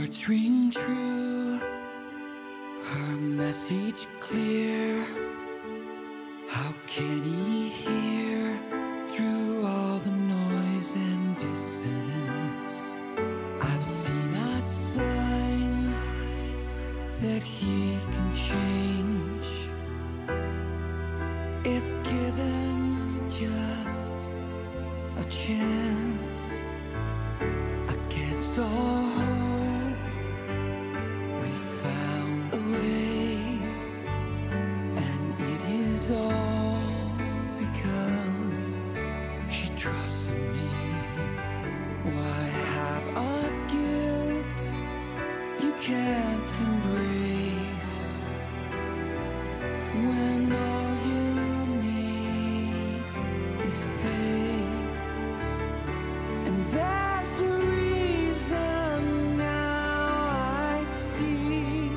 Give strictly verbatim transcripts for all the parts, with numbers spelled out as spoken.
words ring true, her message clear. How can he hear through all the noise and dissonance? I've seen a sign that he can change if given just a chance. Against all hope, we found a way, and it is all because she trusts in me. Why have a gift you can't embrace when all you need is faith? And that's the reason now I see,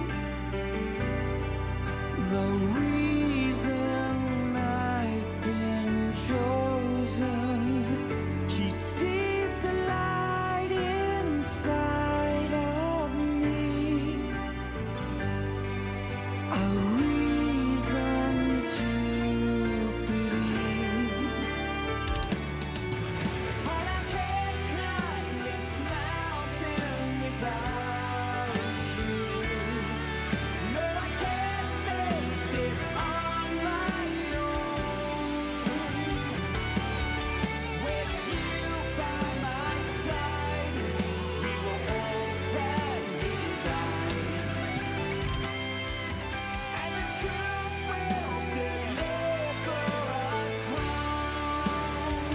the reason I've been chosen. She sees the light inside of me, a reason to believe. But I can't climb this mountain without you. No, I can't face this on my own. With you by my side, we will open his eyes, and the truth will deliver us home.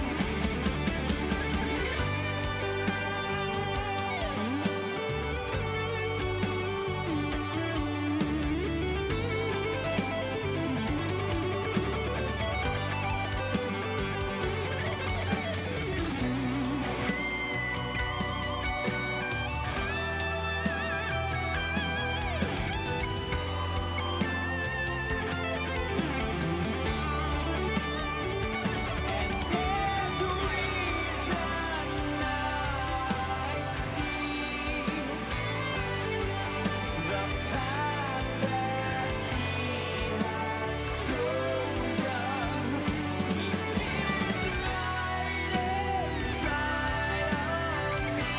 There's a reason I see, the path that he has chosen. He feels the light inside of me.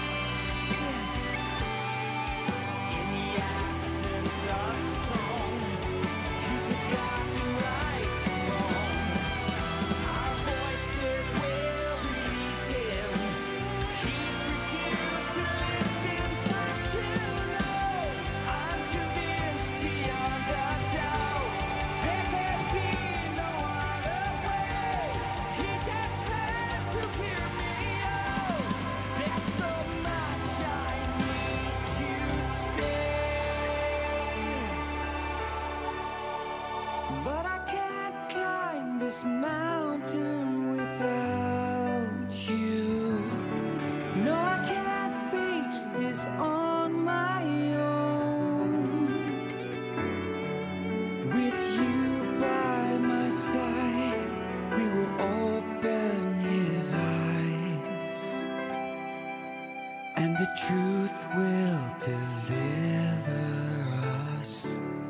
In the absence of song, he's forgotten right from wrong. Our voices will release him. He's refused to listen for too long. I'm convinced beyond a doubt there can be no other way. He just has to hear me out. There's so much I need to say, but I can't climb this mountain without you. No, I can't face this on my own. With you by my side, we will open his eyes, and the truth will deliver us